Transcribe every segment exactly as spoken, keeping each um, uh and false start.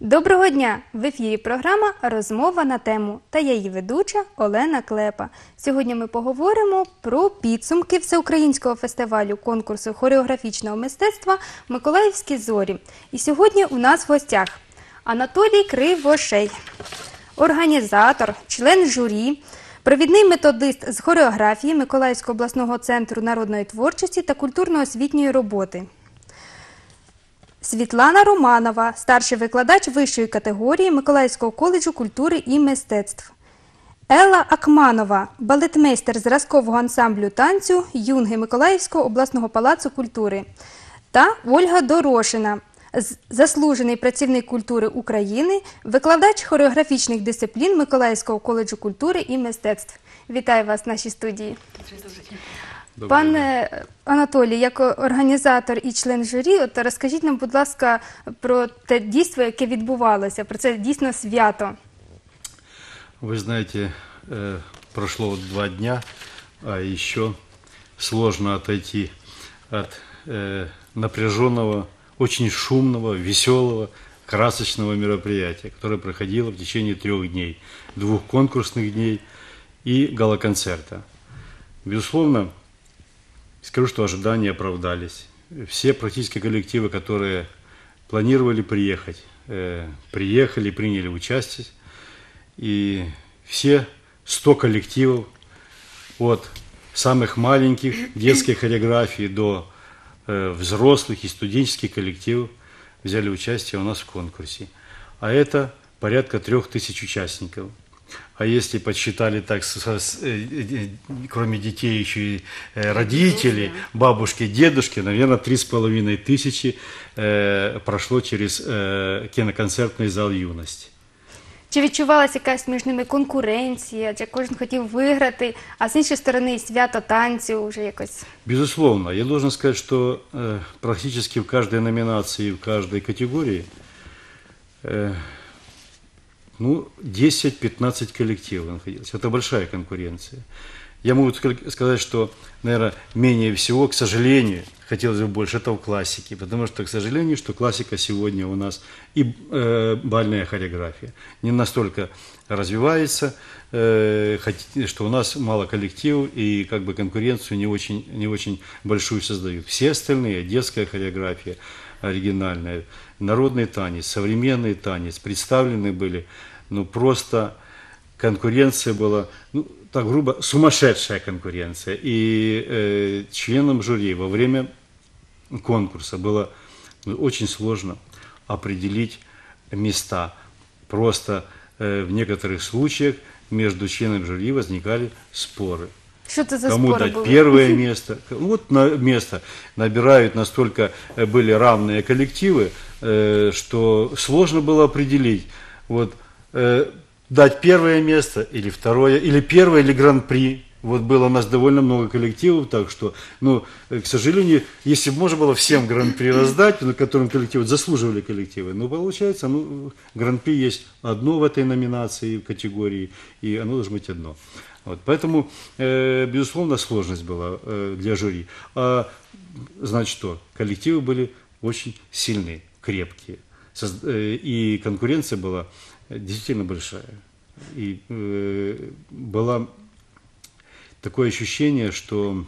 Доброго дня! В ефірі програма «Розмова на тему» та я її ведуча Олена Клепа. Сьогодні ми поговоримо про підсумки Всеукраїнського фестивалю конкурсу хореографічного мистецтва «Миколаївські зорі». І сьогодні у нас в гостях Анатолій Кривошей, організатор, член журі, провідний методист з хореографії Миколаївського обласного центру народної творчості та культурно-освітньої роботи. Світлана Романова, старший викладач вищої категорії Миколаївського коледжу культури і мистецтв. Елла Акманова, балетмейстер зразкового ансамблю танцю «Юнги» Миколаївського обласного палацу культури. Та Ольга Дорошина, заслужений працівник культури України, викладач хореографічних дисциплін Миколаївського коледжу культури і мистецтв. Вітаю вас в нашій студії. Пане Анатолій, як організатор і член журі, от розкажіть нам, будь ласка, про те дійство, яке відбувалося, про це дійсно свято. Вы знаете, прошло два дня, а еще сложно отойти от напряженного, очень шумного, веселого, красочного мероприятия, которое проходило в течение трех дней, двух конкурсных дней и гала-концерта. Безусловно, скажу, что ожидания оправдались. Все практически коллективы, которые планировали приехать, э, приехали, приняли участие. И все сто коллективов, от самых маленьких детской хореографии до э, взрослых и студенческих коллективов, взяли участие у нас в конкурсе. А это порядка трех тысяч участников. А если подсчитали так, кроме детей, еще и родители, бабушки, дедушки, наверное, три с половиной тысячи прошло через кіноконцертний зал юності. Чи відчувалася якась між ними конкуренція, чи кожен хотів виграти, а з іншої сторони свято танцю вже якось? Безусловно. Я должен сказать, что практически в каждой номинации, в каждой категории ну, десять-пятнадцать коллективов находилось. Это большая конкуренция. Я могу сказать, что, наверное, менее всего, к сожалению, хотелось бы больше, это в классике. Потому что, к сожалению, что классика сегодня у нас и э, бальная хореография не настолько развивается, э, что у нас мало коллективов и как бы конкуренцию не очень, не очень большую создают. Все остальные, детская хореография оригинальная, народный танец, современный танец представлены были. Ну, просто конкуренция была, ну, так грубо, сумасшедшая конкуренция. И э, членам жюри во время конкурса было ну, очень сложно определить места. Просто э, в некоторых случаях между членами жюри возникали споры. Что это за Кому споры дать были? Первое место. Вот на место набирают настолько были равные коллективы, э, что сложно было определить. Вот, э, дать первое место или второе, или первое, или гран-при. Вот было у нас довольно много коллективов, так что, ну, к сожалению, если бы можно было всем гран-при раздать, на котором коллективы заслуживали коллективы, но получается, ну, гран-при есть одно в этой номинации, в категории, и оно должно быть одно. Вот, поэтому, э, безусловно, сложность была э, для жюри. А, значит что, коллективы были очень сильные, крепкие, Соз- э, и конкуренция была действительно большая. И э, было такое ощущение, что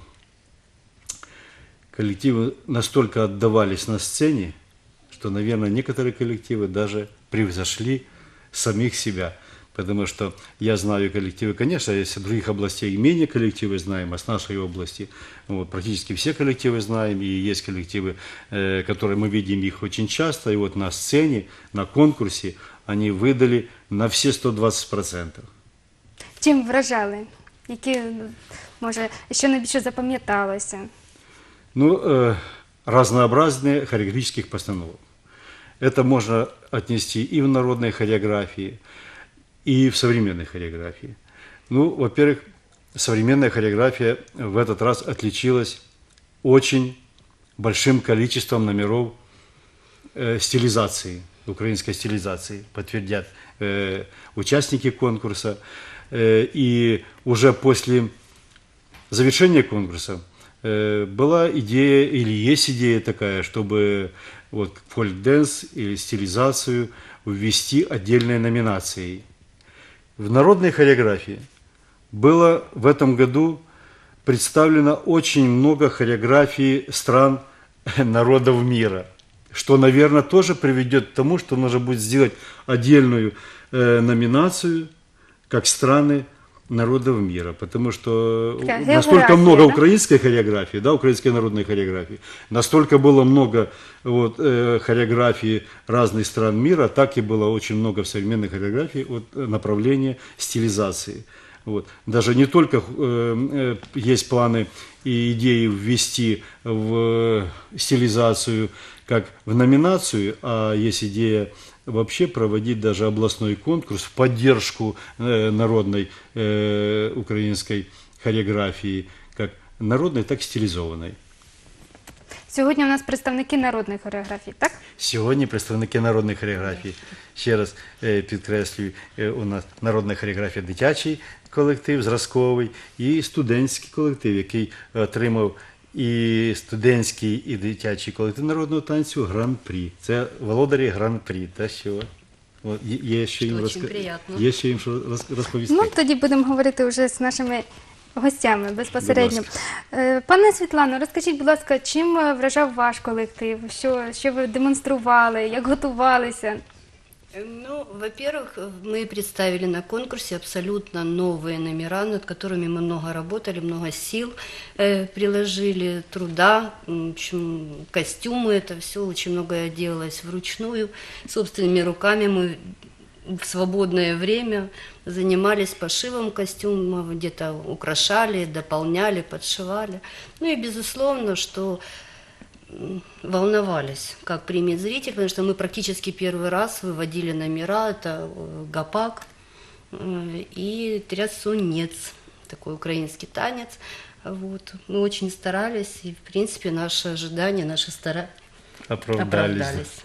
коллективы настолько отдавались на сцене, что, наверное, некоторые коллективы даже превзошли самих себя. Потому что я знаю коллективы, конечно, из других областей менее коллективы знаем, а с нашей области вот, практически все коллективы знаем. И есть коллективы, э, которые мы видим их очень часто. И вот на сцене, на конкурсе они выдали на все сто двадцать процентов. Чим вражали? Які, може, що найбільше запам'яталося? Ну, э, разнообразные хореографических постановок. Это можно отнести и в народной хореографии, и в современной хореографии. Ну, во-первых, современная хореография в этот раз отличилась очень большим количеством номеров э, стилизации, украинской стилизации, подтвердят э, участники конкурса. Э, и уже после завершения конкурса э, была идея, или есть идея такая, чтобы вот, фольк-дэнс или стилизацию ввести отдельные номинации. В народной хореографии было в этом году представлено очень много хореографий стран народов мира, что, наверное, тоже приведет к тому, что нужно будет сделать отдельную э, номинацию, как страны народов мира, потому что Такая настолько география, много да? украинской хореографии, да, украинской народной хореографии, настолько было много вот, э, хореографий разных стран мира, так и было очень много в современной хореографии от направления стилизации. Вот. Даже не только э, э, есть планы и идеи ввести в стилизацию как в номинацию, а есть идея вообще проводить даже областной конкурс в поддержку э, народной э, украинской хореографии, как народной, так и стилізованої. Сьогодні у нас представники народної хореографії, так? Сьогодні представники народної хореографії. Ще раз е, підкреслюю, е, у нас народна хореографія дитячий колектив, зразковий, і студентський колектив, який отримав і студентський, і дитячий колектив народного танцю гран-прі. Це володарі гран-прі. Та що? От, є, є, що їм Очень розка- приємно. є що їм що роз- розповісти. Ну, тоді будемо говорити вже з нашими гостями безпосередньо. Е, Пане Світлано, розкажіть, будь ласка, чим е, вражав ваш колектив? Що, що ви демонстрували, як готувалися? Ну, во-первых, мы представили на конкурсе абсолютно новые номера, над которыми мы много работали, много сил э, приложили, труда, м, в общем, костюмы, это все очень многое делалось вручную, собственными руками мы в свободное время занимались пошивом костюмов, где-то украшали, дополняли, подшивали. Ну и безусловно, что волновались, как примет зритель, потому что мы практически первый раз выводили номера, это э, гапак э, и трясунец, такой украинский танец. Вот. Мы очень старались, и в принципе наши ожидания, наши старания Оправдались. оправдались.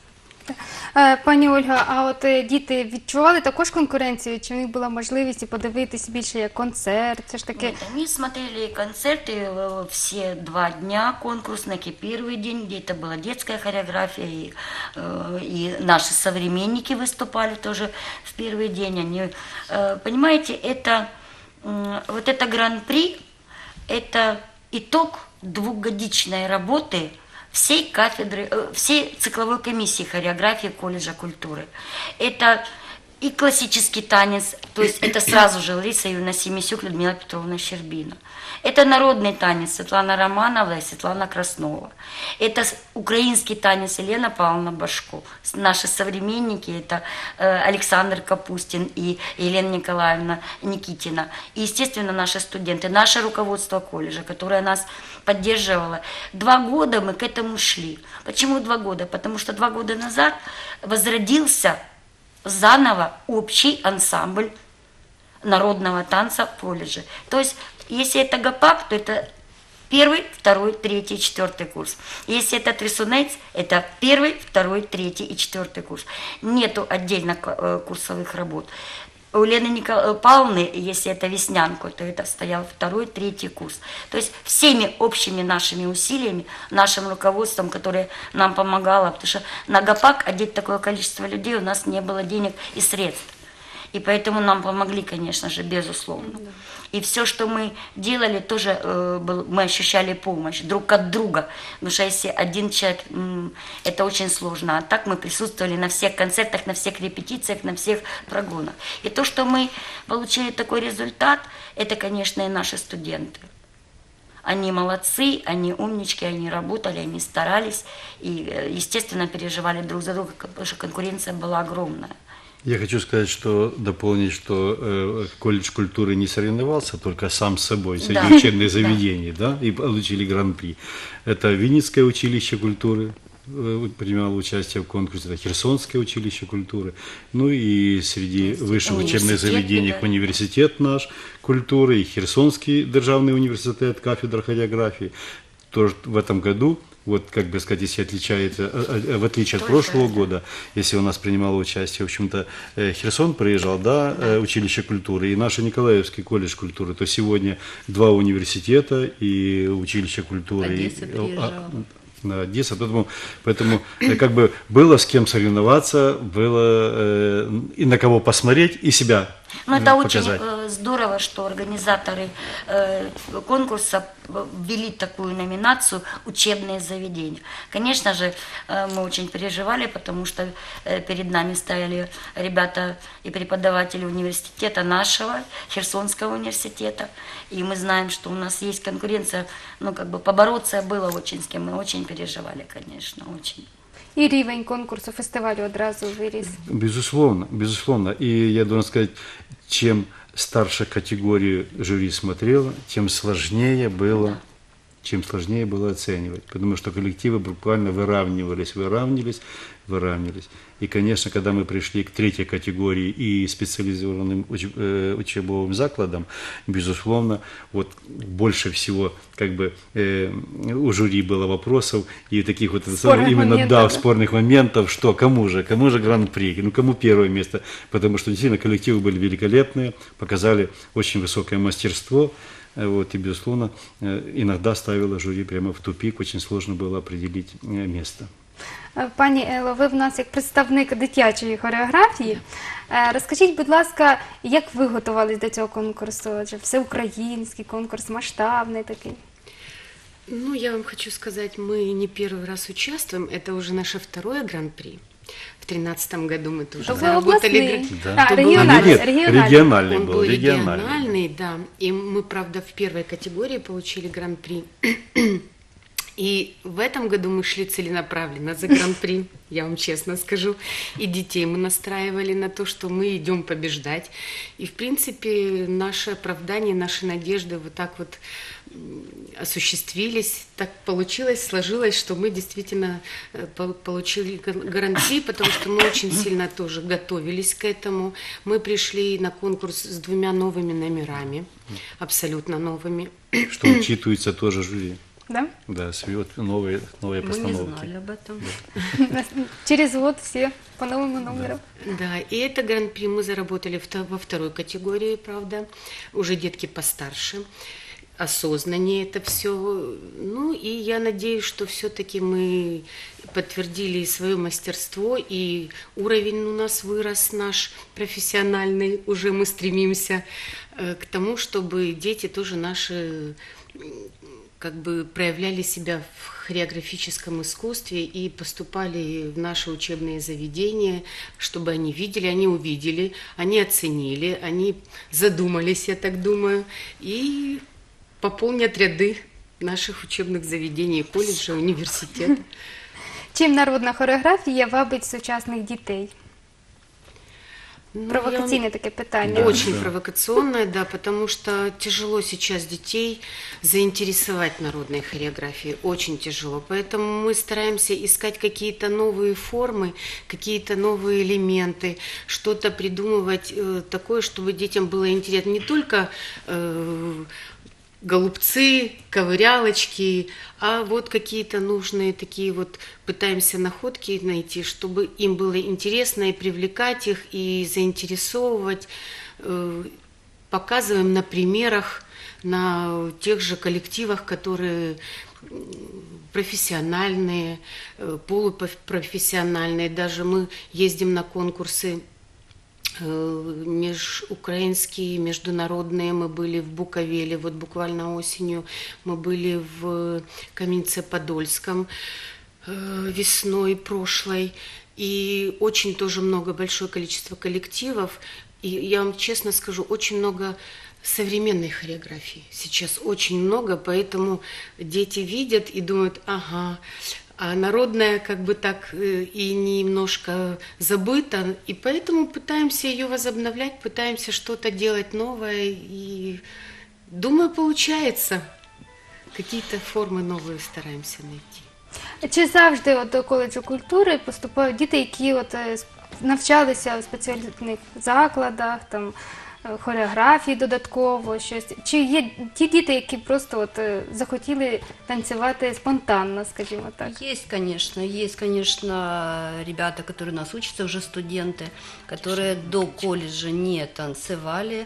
Е, Пані Ольга, а от е, діти відчували також конкуренцію? Чи в них була можливість і подивитись більше як концерт? Це ж таки Нет, они смотрели концерты э, все два дня конкурсных, и первый день, где это была детская хореография, и, э, и наши современники выступали тоже в первый день. Они, э, понимаете, это, м, вот это гран-при, это итог двухгодичной работы всей кафедры, э, всей цикловой комиссии хореографии колледжа культуры. Это и классический танец, то есть это сразу же Лариса Юрьевна Семисюк, Людмила Петровна Щербина. Это народный танец Светлана Романова и Светлана Краснова. Это с- украинский танец Елена Павловна Башко. С- Наши современники это э, Александр Капустин и Елена Николаевна Никитина. И, естественно, наши студенты, наше руководство колледжа, которое нас поддерживало. Два года мы к этому шли. Почему два года? Потому что два года назад возродился заново общий ансамбль народного танца в колледже. То есть, если это гапак, то это первый, второй, третий, четвертый курс. Если это трясунец, это первый, второй, третий и четвертый курс. Нету отдельно э, курсовых работ. У Лены Никол- Павловны, если это веснянку, то это стоял второй, третий курс. То есть всеми общими нашими усилиями, нашим руководством, которое нам помогало, потому что на гапак одеть такое количество людей у нас не было денег и средств. И поэтому нам помогли, конечно же, безусловно. И все, что мы делали, тоже э, был- мы ощущали помощь друг от друга. Потому что если один человек, м, это очень сложно. А так мы присутствовали на всех концертах, на всех репетициях, на всех прогонах. И то, что мы получили такой результат, это, конечно, и наши студенты. Они молодцы, они умнички, они работали, они старались. И, э, естественно, переживали друг за друга, потому что конкуренция была огромная. Я хочу сказать, что дополнить, что э, колледж культуры не соревновался только сам с собой среди Да. учебных заведений, да. и получили гран-при. Это Винницкое училище культуры э, принимало участие в конкурсе, это Херсонское училище культуры, ну и среди высших учебных Университет, заведений да. университет наш культуры и Херсонский державный университет, кафедра хореографии. Тоже в этом году, вот как бы сказать, если отличается, э, э, в отличие от Только прошлого это. года, если у нас принимало участие, в общем-то, э, Херсон приезжал, да, э, училище культуры, и наш Николаевский колледж культуры, то сегодня два университета и училище культуры. Одесса и, приезжала. а, на Одессу. Поэтому, поэтому э, как бы было с кем соревноваться, было э, и на кого посмотреть, и себя Ну, э, это очень показать. э, здорово, что организаторы э, конкурса ввели такую номинацию «Учебные заведения». Конечно же, э, мы очень переживали, потому что э, перед нами стояли ребята и преподаватели университета нашего, Херсонского университета, и мы знаем, что у нас есть конкуренция, ну, как бы побороться было очень с кем, мы очень переживали, конечно, очень. І рівень конкурсу фестивалю одразу виріс. Безусловно, безусловно. И я должен сказать, чем старше категорию жюри смотрело, тем сложнее было, чем сложнее было оценивать. Потому что коллективы буквально выравнивались, выравнивались, выравнивались. И, конечно, когда мы пришли к третьей категории и специализированным уч- э, учебовым закладам, безусловно, вот больше всего как бы э, у жюри было вопросов и таких вот Спорных именно моментов, да, да? спорных моментов, что кому же, кому же гран-при, ну кому первое место, потому что действительно коллективы были великолепные, показали очень высокое мастерство, э, вот, и, безусловно, э, иногда ставило жюри прямо в тупик, очень сложно было определить э, место. Е, Пані Ело, ви в нас як представник дитячої хореографії. Е, Розкажіть, будь ласка, як ви готувались до цього конкурсу? Адже всеукраїнський конкурс, масштабний такий. Ну, я вам хочу сказать, мы не первый раз участвуем, это уже наше второе гран-при. В тринадцатом году мы тоже То ви заработали. обласний. гран- Да. А, То был- регіональний, Нет, регіональний. региональный Он был, был региональный. региональный, да. И мы, правда, в первой категории получили гран-при. И в этом году мы шли целенаправленно за гран-при, я вам честно скажу. И детей мы настраивали на то, что мы идем побеждать. И, в принципе, наше оправдание, наши надежды вот так вот м, осуществились. Так получилось, сложилось, что мы действительно э, по- получили гар- гран-при, потому что мы очень сильно тоже готовились к этому. Мы пришли на конкурс с двумя новыми номерами, абсолютно новыми. Что учитывается тоже жюри. Да? Да, свет, новые, новые Мы не постановки. знали об этом. Через год всі по новому номеру. Да, и это гран-при мы заработали в то- во второй категории, правда, уже детки постарше, осознаннее это все. Ну и я надеюсь, что все-таки мы подтвердили свое мастерство, и уровень у нас вырос наш профессиональный, уже мы стремимся э, к тому, чтобы дети тоже наши м, как бы проявляли себя в хореографическом искусстве и поступали в наши учебные заведения, чтобы они видели, они увидели, они оценили, они задумались, я так думаю, и пополнят ряды наших учебных заведений, колледжа, университета. Чим народна хореографія вабить сучасних дітей? Ну, я вам- Провокаційне таке питання. Да. Очень провокационная, да, потому что тяжело сейчас детей заинтересовать народной хореографией, очень тяжело. Поэтому мы стараемся искать какие-то новые формы, какие-то новые элементы, что-то придумывать э, такое, чтобы детям было интересно. Не только э, голубцы, ковырялочки, а вот какие-то нужные такие вот, пытаемся находки найти, чтобы им было интересно и привлекать их, и заинтересовывать. Э, Показываем на примерах, на тех же коллективах, которые м, профессиональные, э, полупрофессиональные. Даже мы ездим на конкурсы э, межукраинские, международные. Мы были в Буковеле, вот буквально осенью мы были в Каменце-Подольском э, весной прошлой. И очень тоже много, большое количество коллективов. И я вам честно скажу, очень много современной хореографии. Сейчас очень много, поэтому дети видят и думают, ага, а народная как бы так э, и немножко забыта, и поэтому пытаемся ее возобновлять, пытаемся что-то делать новое, и думаю, получается. Какие-то формы новые стараемся найти. Чи завжди от до коледжу культури поступають діти, які от е, с- навчалися в спеціальних закладах, там е, хореографії додатково, щось? Чи є ті діти, які просто от е, захотіли танцювати спонтанно, скажімо так? Есть, конечно, есть, конечно, ребята, которые у нас учатся, уже студенты, которые до колледжа не танцевали,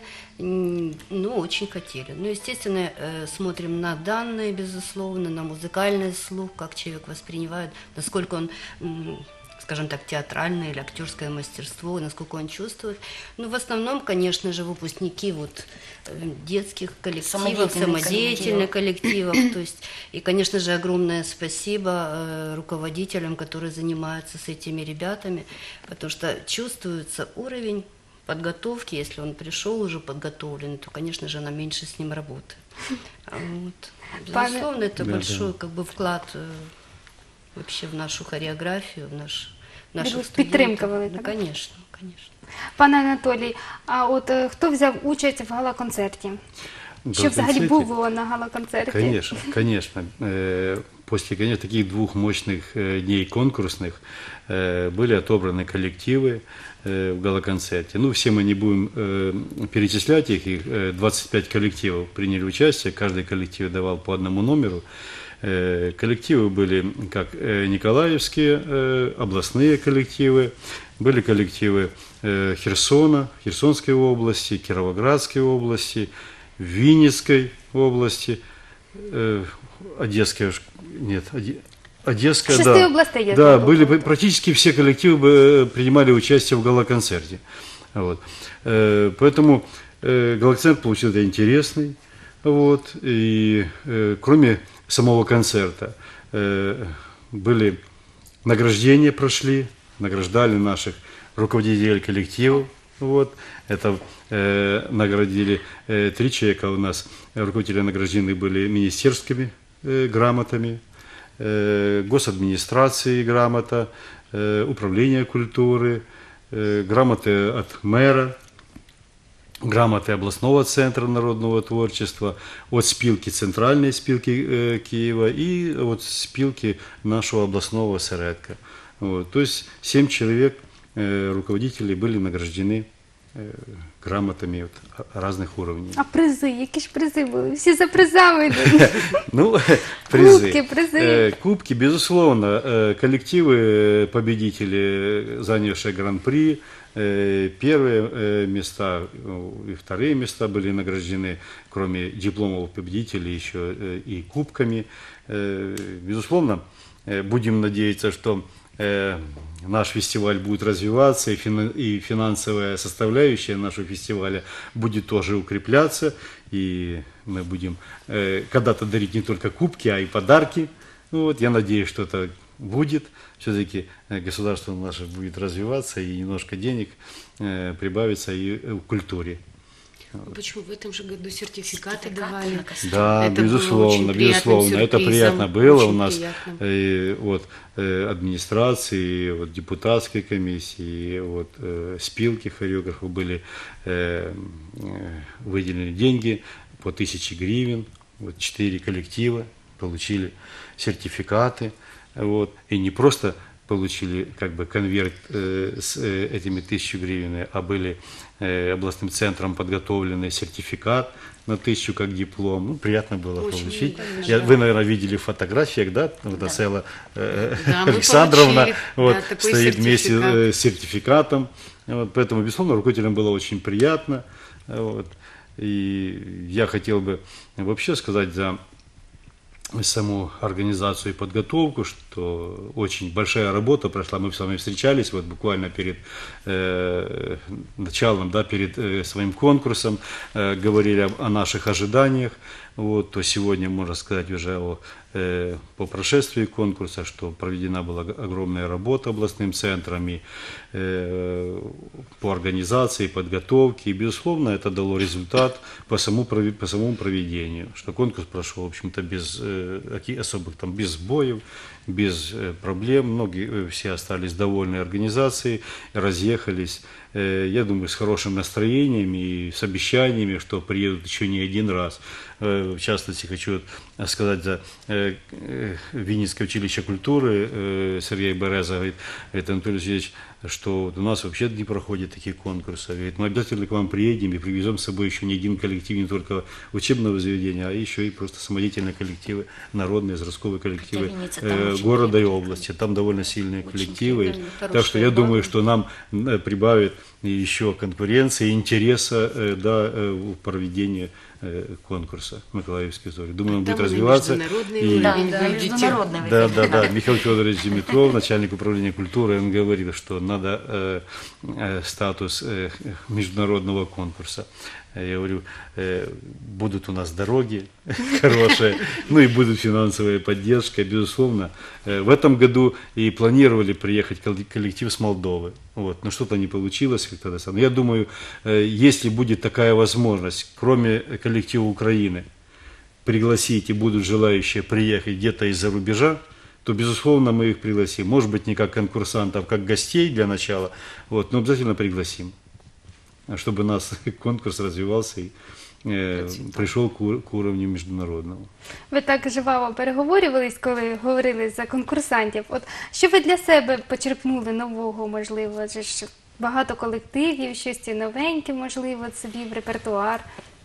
м, но очень хотели. Ну, естественно, э, смотрим на данные, безусловно, на музыкальный слух, как человек воспринимает, насколько он, м, скажем так, театральное или актерское мастерство, насколько он чувствует. Ну, в основном, конечно же, выпускники вот э, детских коллективов, Самодеятельных самодеятельных коллективов. То есть, и, конечно же, огромное спасибо э, руководителям, которые занимаются с этими ребятами, потому что чувствуется уровень подготовки. Если он пришел уже подготовленный, то, конечно же, она меньше с ним работает. А вот, безусловно, это Да, да. большой как бы вклад э, вообще в нашу хореографию, в наш, наших Підтримка студентів. велика, Ну, да? конечно, конечно. Пане Анатолій, а от е, хто взяв участь в гала-концерті? Що взагалі Гала-концерті? було на гала-концерті? Конечно, конечно. Э, После, конечно, таких двух мощных э, дней конкурсных э, были отобраны коллективы э, в гала-концерте. Ну, все мы не будем э, перечислять их, их э, двадцать пять коллективов приняли участие, каждый коллектив давал по одному номеру. Э, Коллективы были как э, николаевские, э, областные коллективы, были коллективы э, Херсона, Херсонской области, Кировоградской области, Винницкой области, э, Одесская, уж- нет, Оде- Одесская, Шести да. областей, я Да, знаю, были было. практически все коллективы э, принимали участие в гала-концерте. Вот. Э, Поэтому э, гала-концерт получился интересный. Вот. И э, кроме самого концерта э, были награждения прошли, награждали наших руководителей коллективов. Вот. Это э, наградили э, три человека у нас, руководители награждены были министерскими э, грамотами, э, госадминистрации грамота, э, управление культуры, э, грамоты от мэра, грамоты областного центра народного творчества, от спилки, центральной спилки э, Киева и от спилки нашего областного осередка. Вот. То есть семь человек, э, руководителей, были награждены э, грамотами от разных уровней. А призи? Які ж призи були? Всі за призами йдуть. Ну, призы. Кубки, призы. Э, Кубки, безусловно. Э, Коллективы, э, победители, занявшие гран-при, э, первые э, места э, и вторые места были награждены, кроме дипломов победителей, еще э, и кубками. Э, Безусловно, э, будем надеяться, что э, наш фестиваль будет развиваться, и, фина- и финансовая составляющая нашего фестиваля будет тоже укрепляться, и мы будем э, когда-то дарить не только кубки, а и подарки. Ну вот, я надеюсь, что это будет. Все-таки э, государство наше будет развиваться, и немножко денег э, прибавится и в культуре. Почему в этом же году сертификаты Сертификаты давали? на костюм. Да, Это было безусловно, очень приятным безусловно. Это сюрпризом, приятно было очень у нас приятно. э, от э, администрации, от депутатской комиссии, от э, спилки хореографов были э, э, выделены деньги по тысяче гривен. Вот четыре коллектива получили сертификаты. Вот, и не просто получили как бы конверт э, с э, этими тысячу гривен, а были э, областным центром подготовленный сертификат на тысячу как диплом. Ну, приятно было Очень получить. приятно, Я, да. вы, наверное, видели в фотографиях, да? Вот Да. Асела э, Да, мы Александровна получили, вот, да, такой стоит вместе сертификат. э, с сертификатом. Вот, поэтому, безусловно, руководителям было очень приятно. Вот. И я хотел бы вообще сказать за саму организацию и подготовку, что очень большая работа прошла. Мы с вами встречались вот буквально перед э, началом, да, перед э, своим конкурсом, э, говорили об- о наших ожиданиях. Вот, то сегодня можно сказать уже о, э, по прошествии конкурса, что проведена была г- огромная работа областным центром и, э, по организации, подготовке. И, безусловно, это дало результат по, саму, прови- по самому проведению, что конкурс прошел, в общем-то, без э, каких- особых там, без сбоев, без э, проблем. Многие, э, все остались довольны организацией, разъехались. Э, я думаю, с хорошим настроением и с обещаниями, что приедут еще не один раз. Э, В частности, хочу сказать за э, э, Винницкое училище культуры. э, Сергей Береза говорит, говорит, Анатолий Васильевич, что вот у нас вообще не проходят такие конкурсы. Говорит, мы обязательно к вам приедем и привезем с собой еще не один коллектив, не только учебного заведения, а еще и просто самодеятельные коллективы, народные, зразковые коллективы Винница, там э, очень города и коллективы. области. Там довольно сильные Очень коллективы. сильные, Так что я хорошая думаю, база. что нам э, прибавит еще конкуренции, интереса э, да, э, в проведении э, конкурса «Миколаевские зори». Думаю, он Там будет и развиваться. международный И- Да, уровень да, выйдете. международный Да, выход. да, да. Михаил Федорович Димитров, начальник управления культуры, он говорит, что надо э, э, статус э, международного конкурса. Я говорю, э, будут у нас дороги хорошие, ну и будет финансовая поддержка, безусловно. Э, в этом году и планировали приехать колл- коллектив с Молдовы, вот, но что-то не получилось. Как-то, да, сам. Я думаю, э, если будет такая возможность, кроме коллектива Украины, пригласить и будут желающие приехать где-то из-за рубежа, то, безусловно, мы их пригласим. Может быть, не как конкурсантов, как гостей для начала, вот, но обязательно пригласим, чтобы у нас конкурс развивался и э, пришел к, ур- к уровню международному. Ви так жваво переговорювались, коли говорили за конкурсантів. От що ви для себе почерпнули нового, можливо, адже ж багато колективів, щось і новеньке, можливо, собі в репертуар.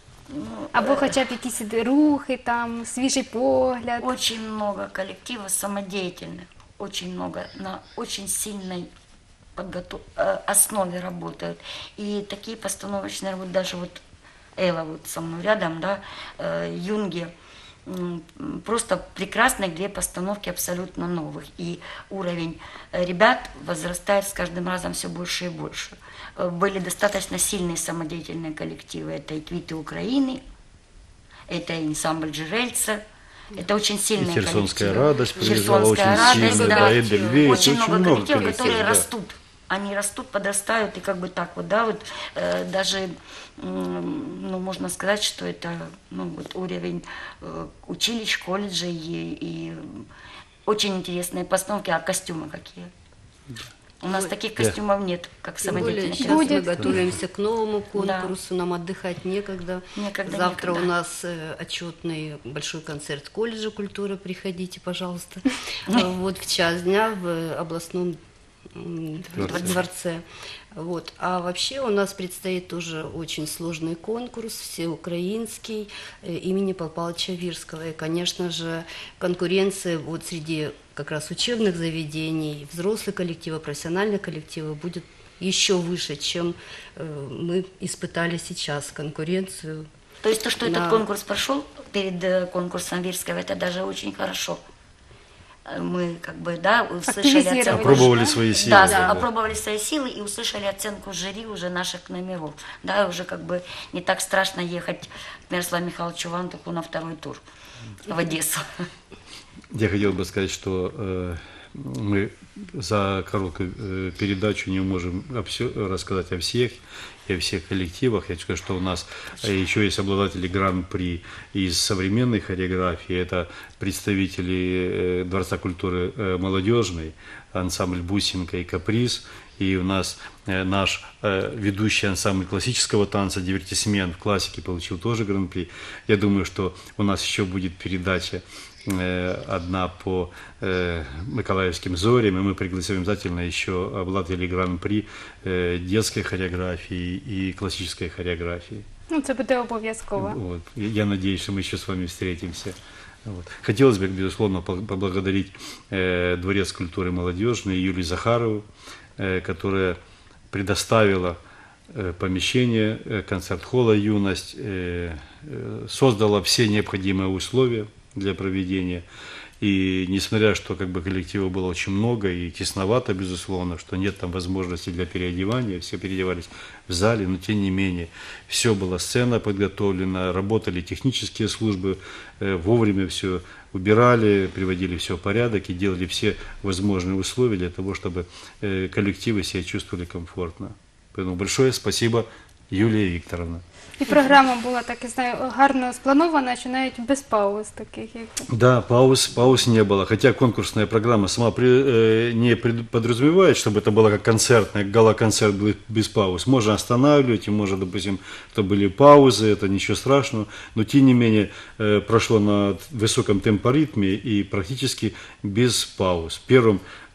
Або хоча б якісь рухи, там, свіжий погляд. Очень много коллективов самодеятельных, очень много, на очень сильной подготов... э, основе работают. И такие постановочные работы, даже вот Элла вот со мной рядом, да, э, Юнги, м, просто прекрасные две постановки абсолютно новых. И уровень э, ребят возрастает с каждым разом все больше и больше. Э, Были достаточно сильные самодеятельные коллективы. Это и «Квиты Украины», это и ансамбль «Джерельца». Это очень сильные И «Херсонская коллективы. радость» приезжала «Херсонская очень радость», сильно, да. да, «Эдельвейс», Очень очень много много коллективов, коллективов, которые да. растут. Они растут, подрастают, и как бы так вот, да, вот э, даже, м, ну, можно сказать, что это, ну, вот уровень э, училищ, колледжей и, и очень интересные постановки, а костюмы какие. У нас Ой, таких да. костюмов нет, как Тем более самодеятельных. сейчас Будет. мы готовимся к новому Да. конкурсу, нам отдыхать некогда. Некогда, Завтра некогда. у нас э, отчетный большой концерт колледжа культуры, приходите, пожалуйста. А Вот в час дня в областном м, Дворце. дворце. Вот. А вообще у нас предстоит тоже очень сложный конкурс, всеукраинский, э, имени Павла Павловича Вирского. И, конечно же, конкуренция вот среди как раз учебных заведений, взрослых коллективов, профессиональных коллективов будет еще выше, чем э, мы испытали сейчас конкуренцию. То есть то, что Да. этот конкурс прошел перед э, конкурсом Вирского, это даже очень хорошо. Э, Мы как бы, да, услышали Активизировали. оценку. Опробовали свои силы, Да, да. опробовали свои силы и услышали оценку жюри уже наших номеров. Да, и уже как бы не так страшно ехать к Мирославу Михайловичу Вантуху на второй тур в Одессу. Я хотел бы сказать, что э, мы за короткую э, передачу не можем обсё- рассказать о всех и о всех коллективах. Я хочу сказать, что у нас э, еще есть обладатели гран-при из современной хореографии. Это представители э, Дворца культуры э, молодежной, ансамбль «Бусинка» и «Каприз». И у нас э, наш э, ведущий ансамбль классического танца «Дивертисмент» в классике получил тоже гран-при. Я думаю, что у нас еще будет передача э, одна по э, Миколаевским зорям, и мы пригласим обязательно еще обладателей гран-при э, детской хореографии и классической хореографии. Ну, це буде обов'язково. Вот. Я я надеюсь, что мы еще с вами встретимся. Вот. Хотелось бы, безусловно, по- поблагодарить э, Дворец культуры молодежной Юлию Захарову, э, которая предоставила э, помещение э, концерт-холла «Юность», э, э, создала все необходимые условия для проведения. И несмотря, что как бы коллективов было очень много и тесновато, безусловно, что нет там возможности для переодевания, все переодевались в зале, но тем не менее все было, сцена подготовлена, работали технические службы, э, вовремя все убирали, приводили все в порядок и делали все возможные условия для того, чтобы э, коллективы себя чувствовали комфортно. Поэтому большое спасибо, Юлия Викторовна. І програма була, так я знаю, гарно спланована, що навіть без пауз таких. Як... Да, пауз, пауз не было. Хотя конкурсная программа сама при- э, не пред- подразумевает, чтобы это было как концертный, как гала-концерт был без пауз. Можно останавливать, и можно, допустим, что были паузы, это ничего страшного. Но тем не менее э, прошло на высоком темпоритме и практически без пауз. Первым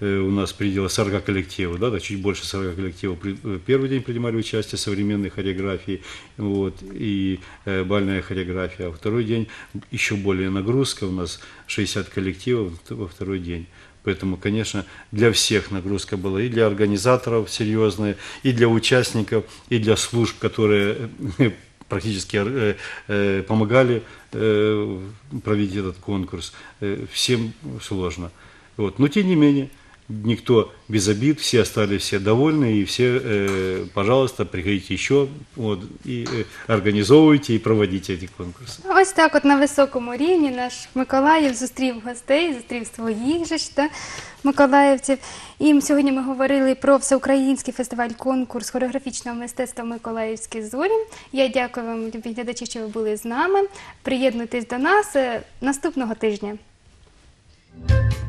э, у нас предела сорока коллективов, да, так чуть больше сорока коллективов. При- э, Первый день принимали участие в современной хореографии, вот, и э, бальная хореография. А второй день еще более нагрузка, у нас шестьдесят коллективов во второй день. Поэтому, конечно, для всех нагрузка была, и для организаторов серьезная, и для участников, и для служб, которые э, практически э, э, помогали э, провести этот конкурс. Э, всем сложно. Вот. Но тем не менее, никто без обид, все остались все довольны, и все, э, пожалуйста, приходите еще, вот, и э, организовывайте, и проводите эти конкурсы. Ось так от на високому рівні наш Миколаїв зустрів гостей, зустрів своїх же ж та миколаївців. І сьогодні ми говорили про всеукраїнський фестиваль-конкурс хореографічного мистецтва «Миколаївські зорі». Я дякую вам, любі глядачі, що ви були з нами. Приєднуйтесь до нас е, наступного тижня.